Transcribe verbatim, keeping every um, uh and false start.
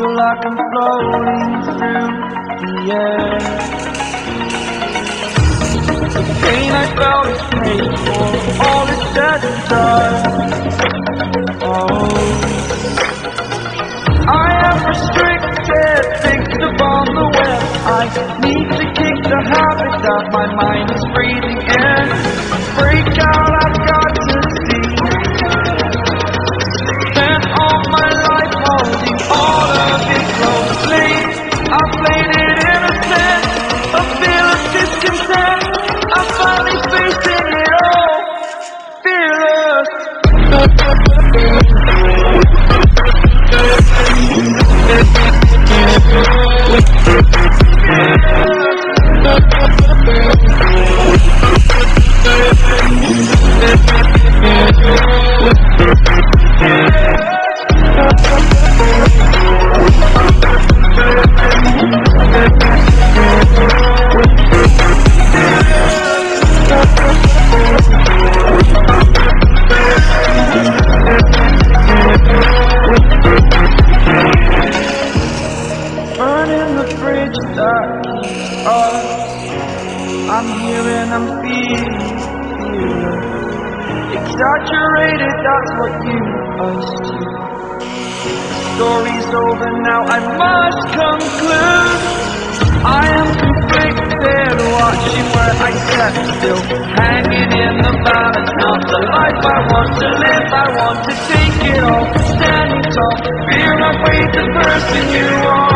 feel like I'm floating through the air. The pain I felt is paid for, all is said and done. Oh, I am restricted, fixed upon the web. I need to kick the habit that my mind is breathing in. Break out, I've got to see. Spent all my life holding all of it closely. I played it innocent, a feel of discontent. I'm finally facing it all, fearless. Burning the bridge that keeps us. I'm here and I'm feeling fear. Exaggerated, that's what you assume. The story's over now, I must conclude. I am conflicted, watching where I step still, hanging in the balance. Not the life I want to live, I want to take it all. Standing tall, fear my weight, the person you are.